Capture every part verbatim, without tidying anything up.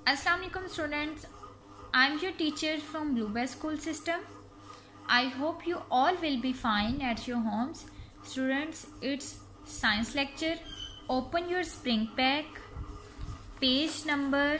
Assalamu alaikum students, I am your teacher from Bluebell School System. I hope you all will be fine at your homes. Students, it's science lecture. Open your spring pack, page number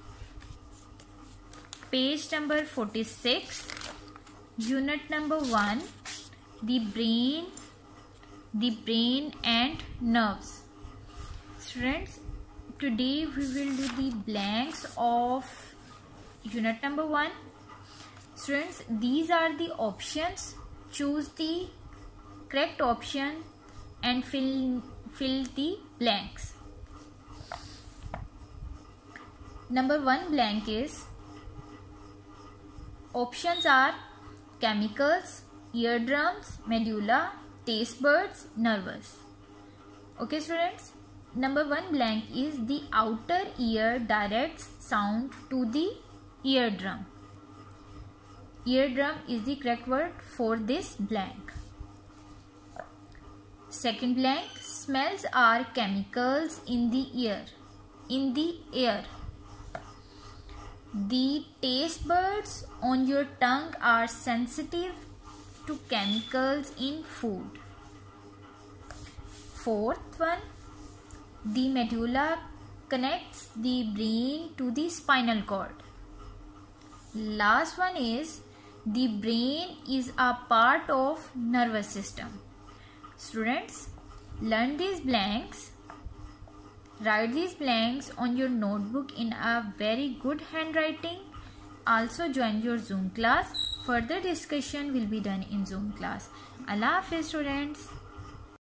page number forty-six, unit number one, the brain, the brain and nerves. Students, today we will do the blanks of unit number one. Students, these are the options. Choose the correct option and fill fill the blanks. Number one blank is, options are chemicals, eardrums, medulla, taste buds, nervous. Okay students, number one blank is the outer ear directs sound to the eardrum. Eardrum is the correct word for this blank. Second blank, smells are chemicals in the ear. In the air. The taste buds on your tongue are sensitive to chemicals in food. Fourth one, the medulla connects the brain to the spinal cord. Last one is, the brain is a part of nervous system. Students, learn these blanks. Write these blanks on your notebook in a very good handwriting. Also join your Zoom class. Further discussion will be done in Zoom class. Allah Hafiz students.